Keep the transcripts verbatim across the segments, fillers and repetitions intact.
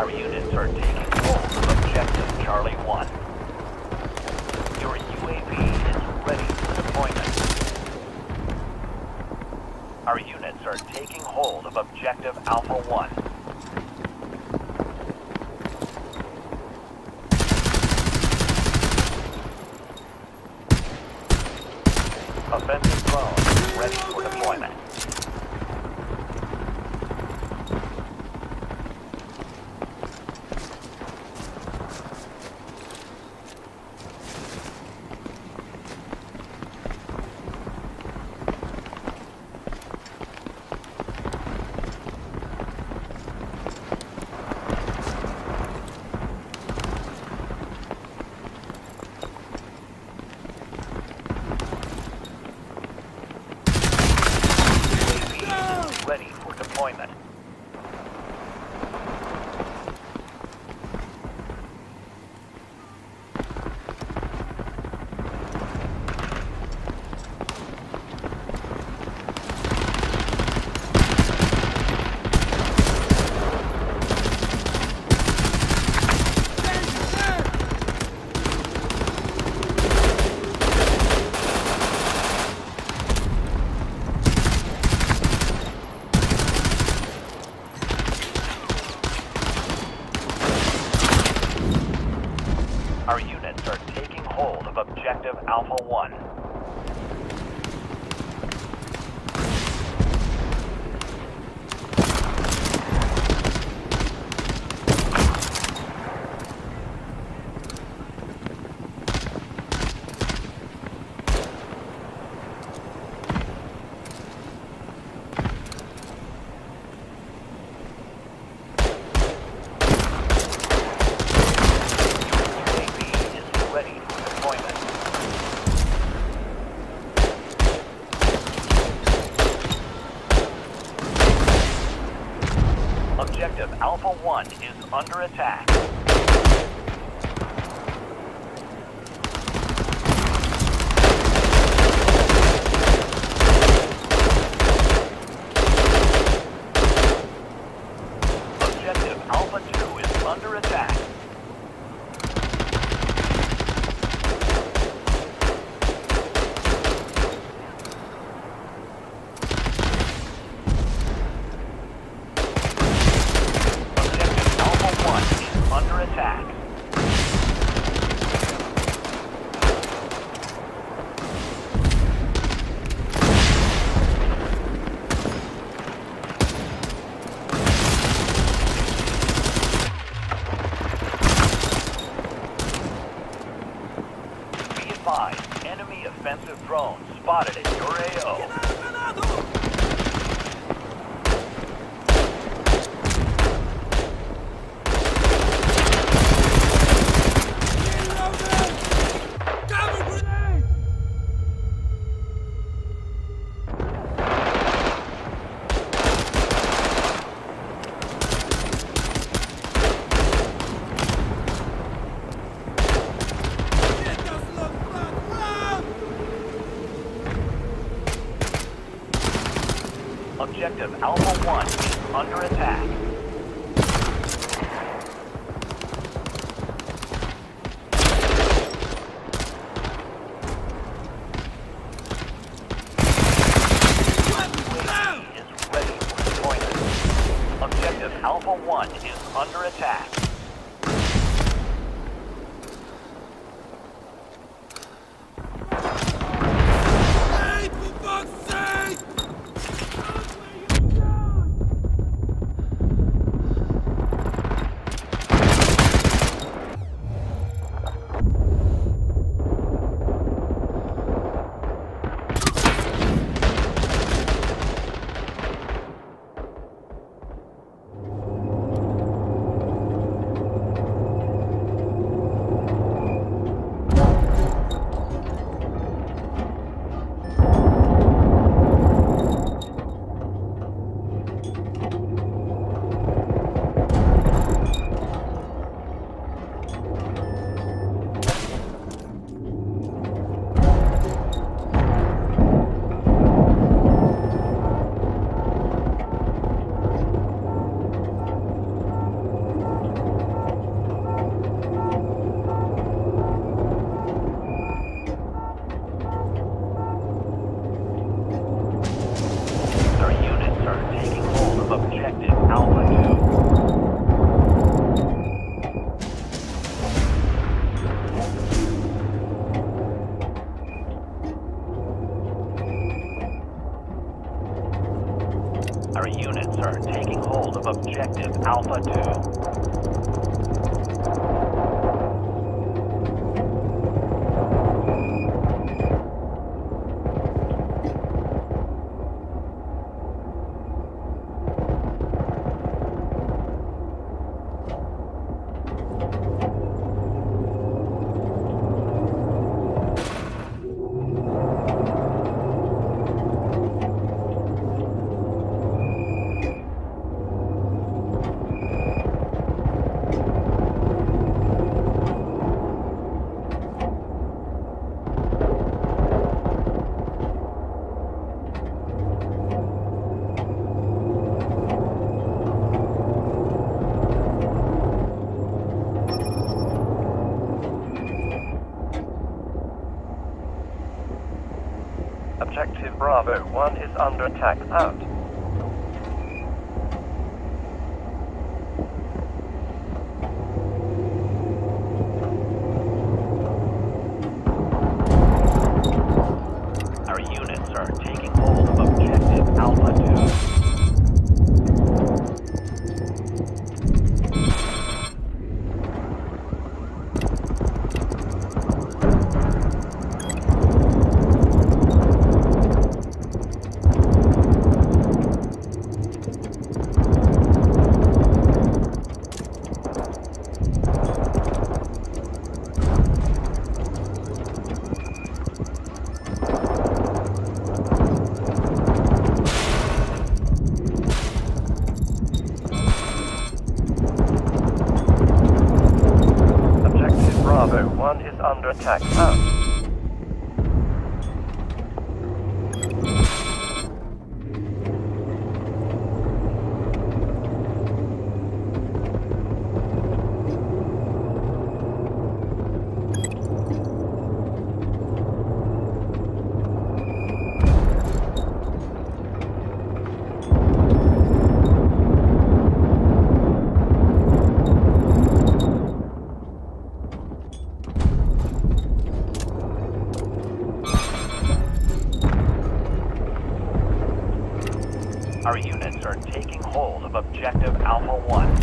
Our units are taking hold of objective Charlie one. Your U A V is ready for deployment. Our units are taking hold of objective Alpha one. Offensive drone ready for deployment. Ready for deployment. Our units are taking hold of objective Alpha one. Objective Alpha one is under attack. Objective Alpha two is under attack. Under attack. Be advised, enemy offensive drones spotted at your A O. Objective Alpha one is under attack. U A V is ready for deployment. Objective Alpha one is under attack. Hey, for fuck's sake! are taking hold of objective Alpha two. Objective Bravo one is under attack. Out. Our units are taking hold of objective Alpha two. Bravo one is under attack. Out. Our units are taking hold of objective Alpha one.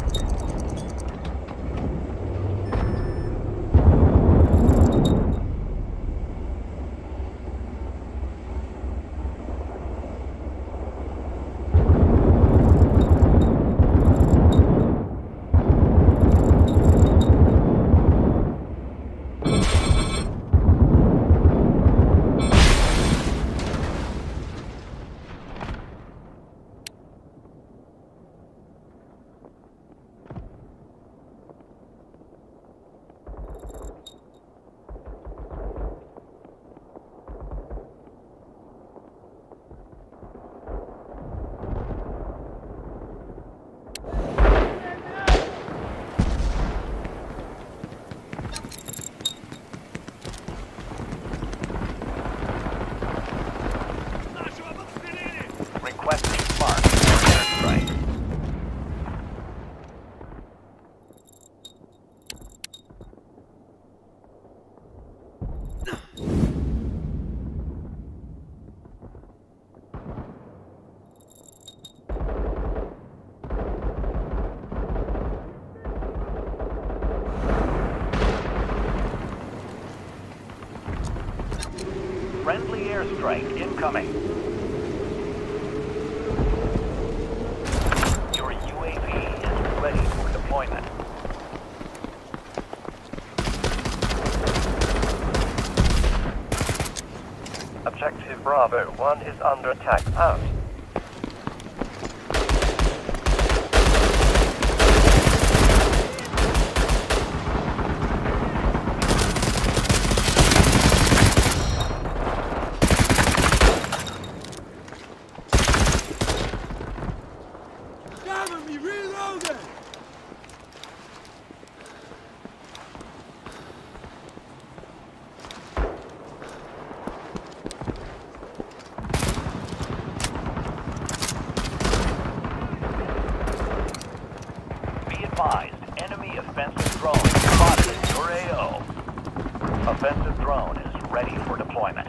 Requesting Spark for airstrike. Friendly airstrike incoming. Your U A V is ready for deployment. Objective Bravo one is under attack. Out. Cover me, reloading! Be advised, enemy offensive drone spotted in your A O. Offensive drone is ready for deployment.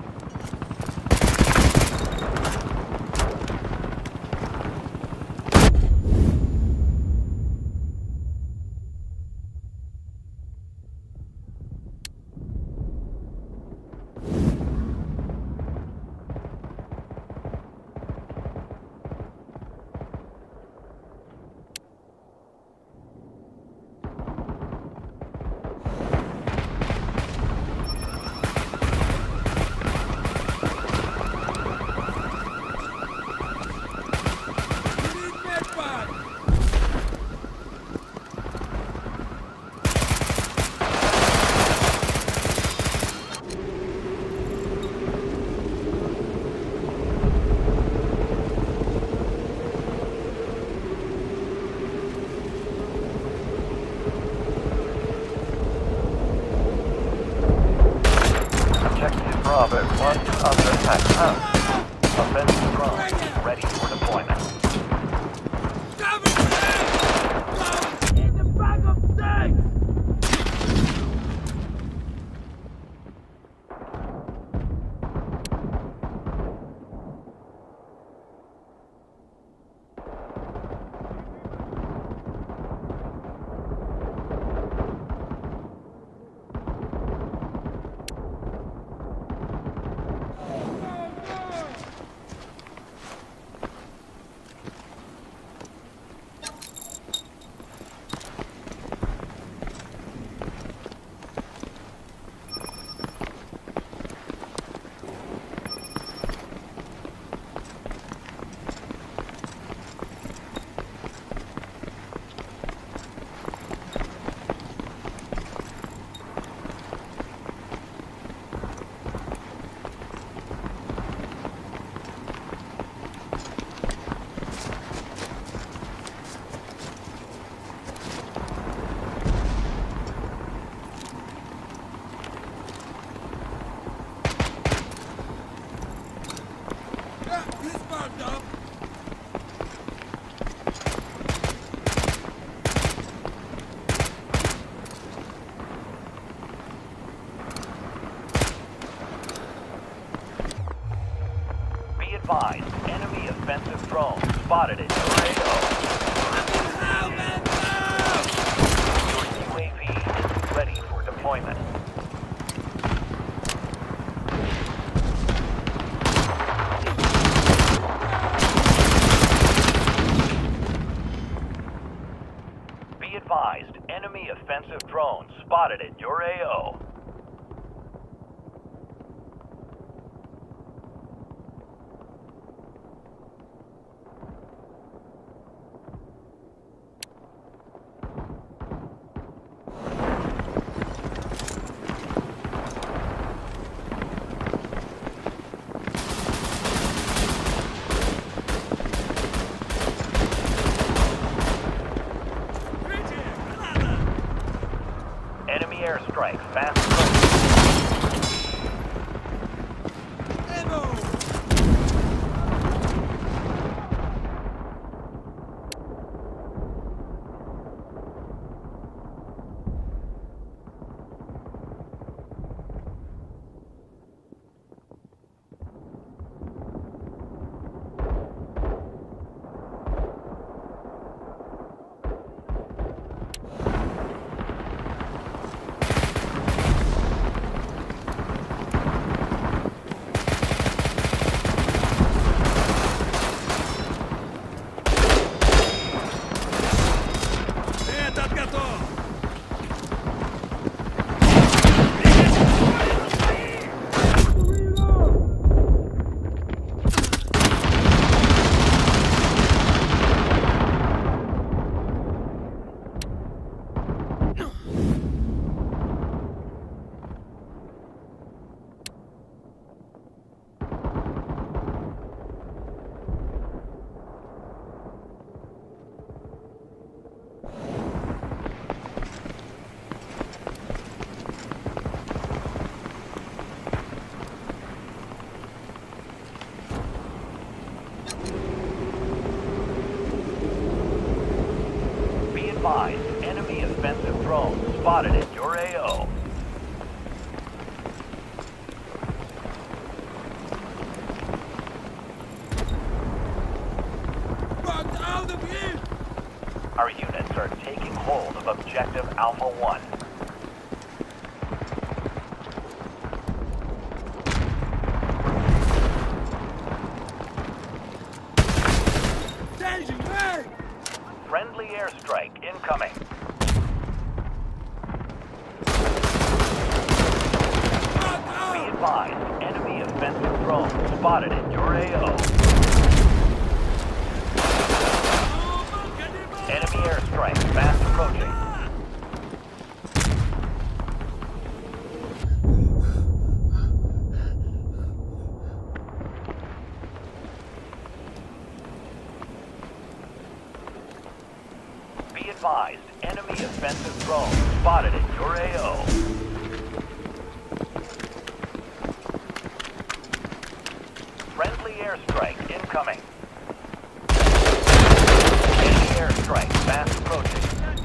Bravo, one is under attack. Offensive drone is ready for deployment. Cover me! In the bag of snakes! He's burned up! Be advised, enemy offensive drone spotted at your A O. Your U A V is ready for deployment. Be advised, enemy offensive drone spotted at your A O. Enemy airstrike fast approaching. Ammo! Этот готов! Be advised, enemy offensive drone spotted at your A O. Bugged out of here! Our units are taking hold of objective Alpha one. Changing leg! Friendly airstrike incoming. Bugged Be out! advised, enemy offensive drone spotted at your A O. Enemy airstrike fast approaching. Be advised, enemy offensive drone spotted at your A O. airstrike incoming. Enemy airstrike fast approaching.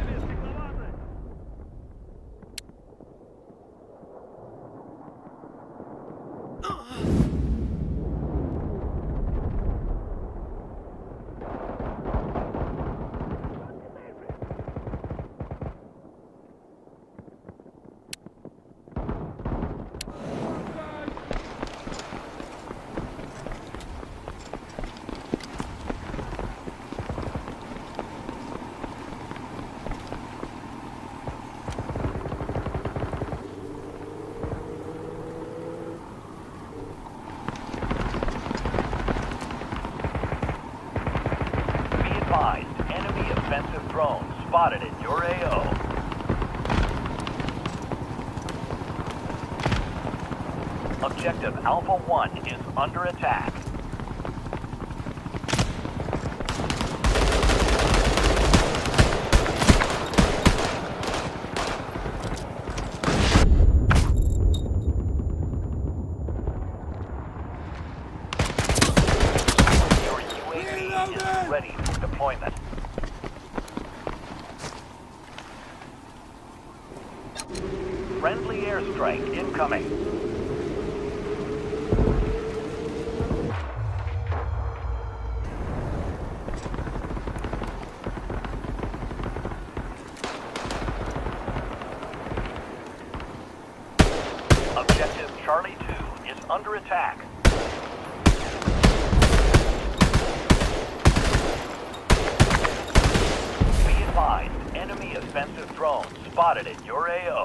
Enemy offensive drone spotted in your A O. Objective Alpha one is under attack. Your U A V is ready for deployment. Friendly airstrike incoming. Objective Charlie two is under attack. Be advised, enemy offensive drone spotted in your A O.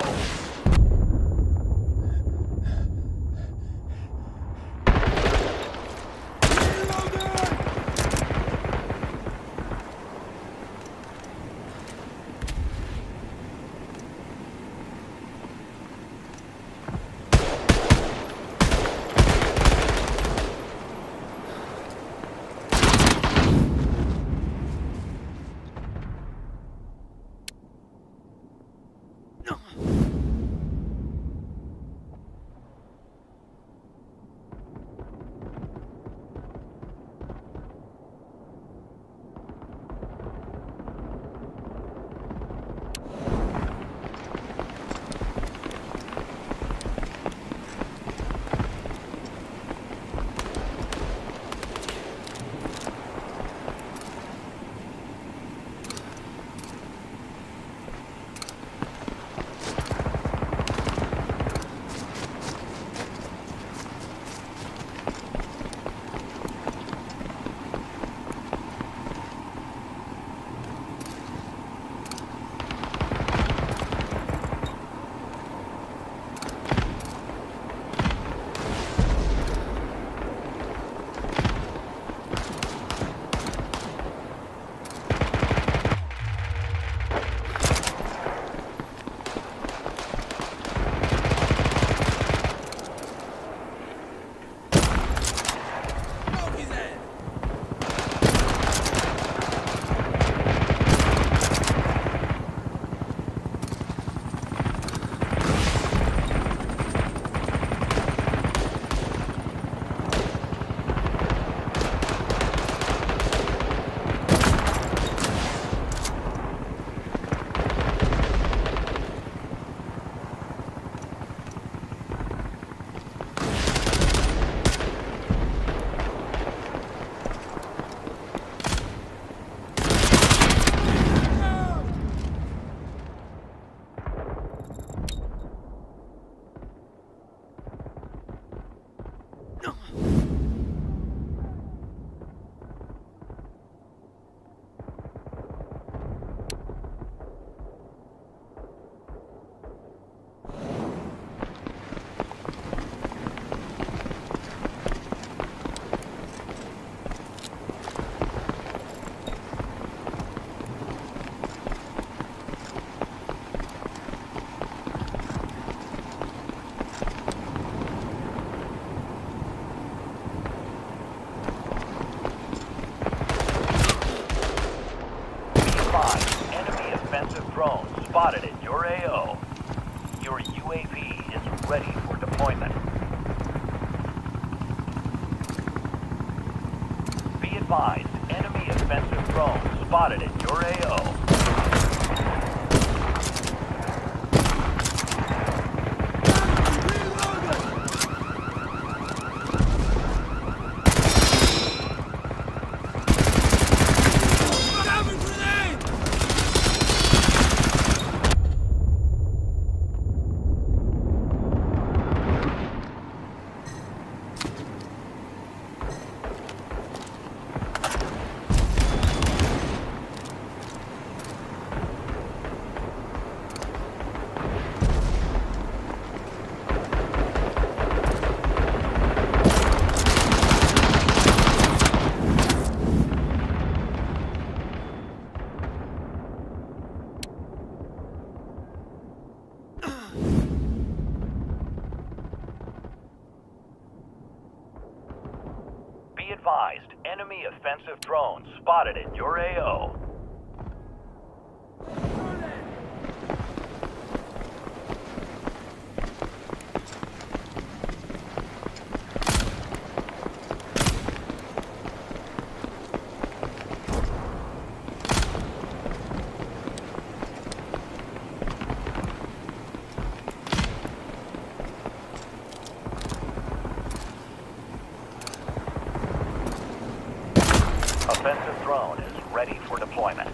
drone spotted in your A O. Your U A V is ready for deployment. advised, enemy offensive drone spotted in your A O. Be advised, enemy offensive drone spotted in your A O. Offensive drone is ready for deployment.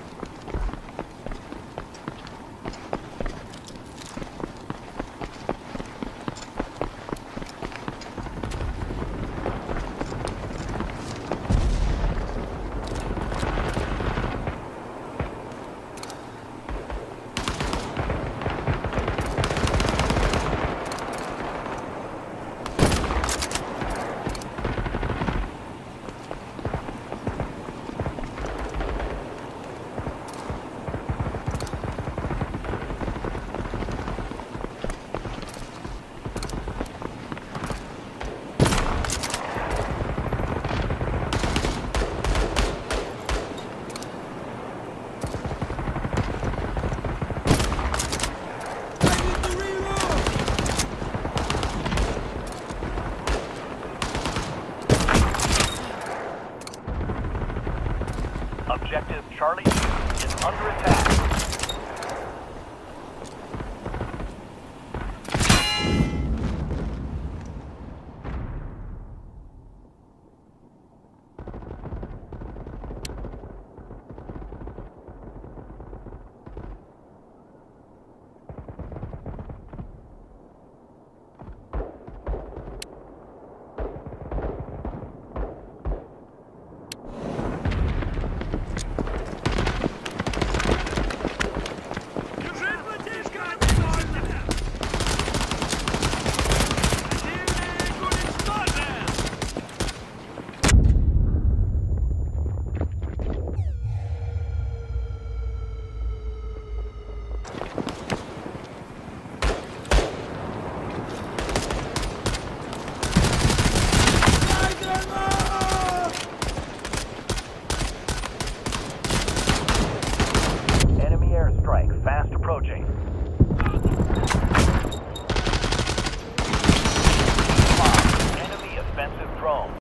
Objective Charlie